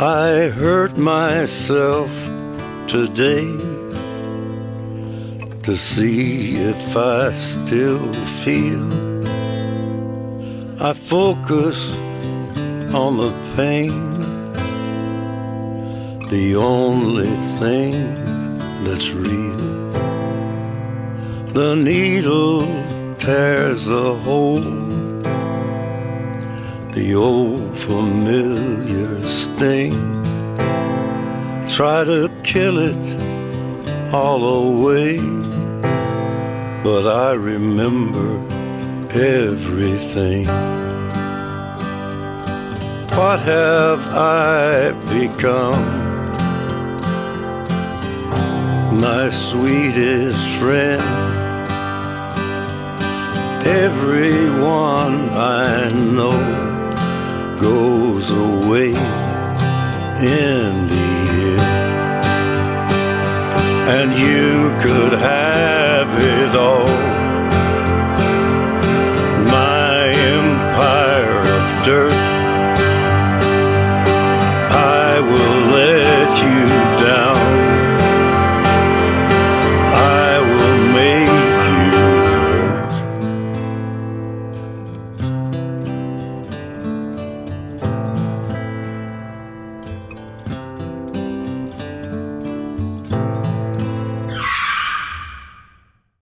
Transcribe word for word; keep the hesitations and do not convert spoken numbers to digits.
I hurt myself today to see if I still feel. I focus on the pain, the only thing that's real. The needle tears a hole, the old familiar sting. Try to kill it all away, but I remember everything. What have I become? My sweetest friend. Everyone I know goes away in the end. And you could have it all,